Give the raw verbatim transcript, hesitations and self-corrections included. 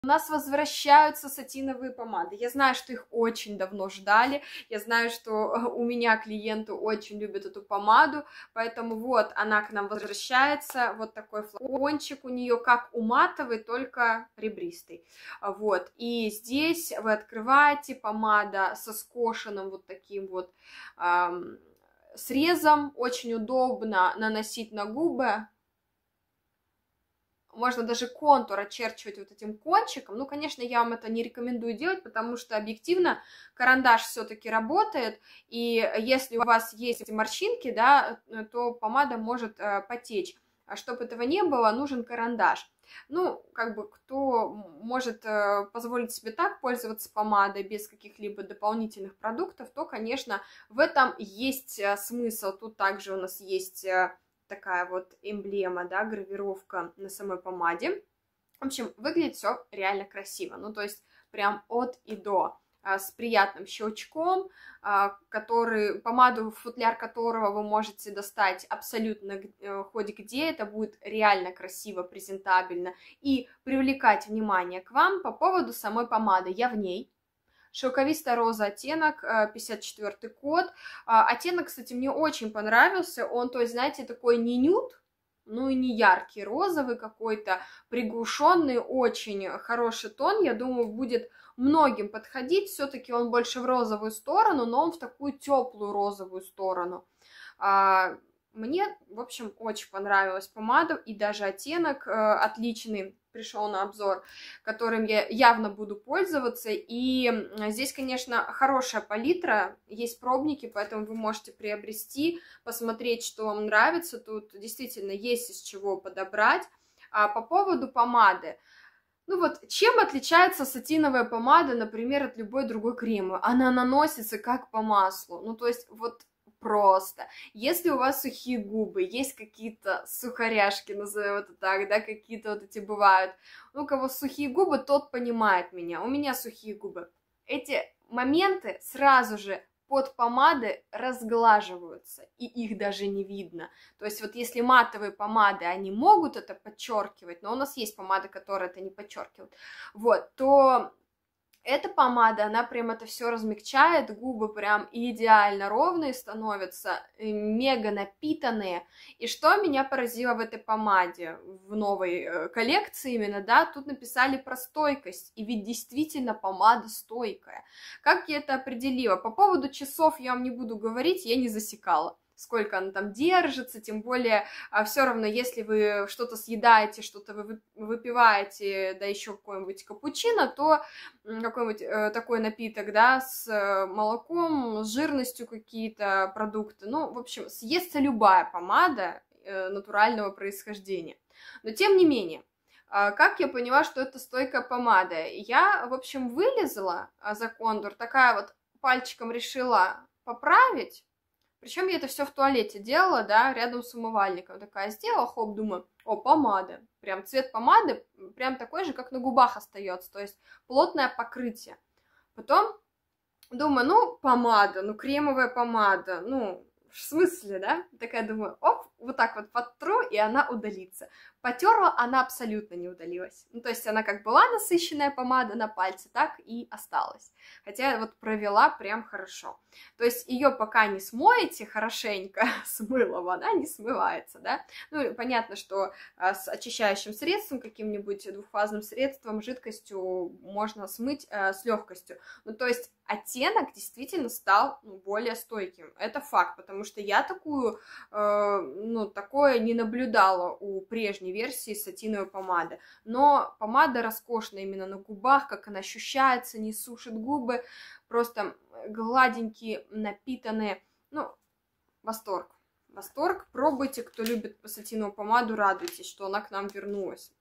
У нас возвращаются сатиновые помады. Я знаю, что их очень давно ждали. Я знаю, что у меня клиенты очень любят эту помаду. Поэтому вот она к нам возвращается. Вот такой флакончик у нее, как у матовой, только ребристый. Вот. И здесь вы открываете, помада со скошенным вот таким вот эм, срезом. Очень удобно наносить на губы. Можно даже контур очерчивать вот этим кончиком. Ну, конечно, я вам это не рекомендую делать, потому что объективно карандаш все-таки работает, и если у вас есть эти морщинки, да, то помада может э, потечь. А чтобы этого не было, нужен карандаш. Ну, как бы, кто может э, позволить себе так пользоваться помадой без каких-либо дополнительных продуктов, то, конечно, в этом есть э, смысл. Тут также у нас есть... Э, такая вот эмблема, да, гравировка на самой помаде. В общем, выглядит все реально красиво, ну, то есть прям от и до, с приятным щелчком, который, помаду, футляр которого вы можете достать абсолютно хоть где, это будет реально красиво, презентабельно и привлекать внимание к вам. По поводу самой помады, я в ней. Шелковистая роза оттенок, пятьдесят четвёртый код. Оттенок, кстати, мне очень понравился. Он, то есть, знаете, такой не нюд, ну и не яркий, розовый какой-то, приглушенный, очень хороший тон. Я думаю, будет многим подходить. Все-таки он больше в розовую сторону, но он в такую теплую розовую сторону. Мне, в общем, очень понравилась помада, и даже оттенок э, отличный пришел на обзор, которым я явно буду пользоваться. И здесь, конечно, хорошая палитра, есть пробники, поэтому вы можете приобрести, посмотреть, что вам нравится. Тут действительно есть из чего подобрать. А по поводу помады. Ну вот, чем отличается сатиновая помада, например, от любой другой кремы? Она наносится как по маслу. Ну, то есть, вот... Просто. Если у вас сухие губы, есть какие-то сухаряшки, назовем это так, да, какие-то вот эти бывают. У кого сухие губы, тот понимает меня. У меня сухие губы. Эти моменты сразу же под помады разглаживаются, и их даже не видно. То есть вот если матовые помады, они могут это подчеркивать, но у нас есть помады, которые это не подчеркивают, вот, то... Эта помада, она прям это все размягчает, губы прям идеально ровные становятся, мега напитанные. И что меня поразило в этой помаде, в новой коллекции именно, да, тут написали про стойкость, и ведь действительно помада стойкая. Как я это определила? По поводу часов я вам не буду говорить, я не засекала, сколько она там держится, тем более все равно, если вы что-то съедаете, что-то вы выпиваете, да еще какой-нибудь капучино, то какой-нибудь э, такой напиток, да, с молоком, с жирностью какие-то продукты, ну, в общем, съестся любая помада э, натурального происхождения. Но тем не менее, э, как я поняла, что это стойкая помада? Я, в общем, вылезла за контур, такая вот пальчиком решила поправить. Причем я это все в туалете делала, да, рядом с умывальником. Такая сделала, хоп, думаю, о, помада. Прям цвет помады прям такой же, как на губах остается, то есть плотное покрытие. Потом думаю, ну, помада, ну, кремовая помада, ну, в смысле, да? Такая думаю, оп, вот так вот подтру, и она удалится. Потерла, она абсолютно не удалилась. Ну, то есть она как была насыщенная помада на пальце, так и осталась. Хотя вот провела прям хорошо. То есть ее пока не смоете хорошенько с мылом, она не смывается, да? Ну, понятно, что а, с очищающим средством, каким-нибудь двухфазным средством, жидкостью можно смыть а, с легкостью. Ну, то есть оттенок действительно стал ну, более стойким. Это факт, потому что я такую, э, ну, такое не наблюдала у прежней версии сатиновой помады. Но помада роскошная именно на губах, как она ощущается, не сушит губы, просто гладенькие, напитанные. Ну, восторг. Восторг. Пробуйте, кто любит сатиновую помаду, радуйтесь, что она к нам вернулась.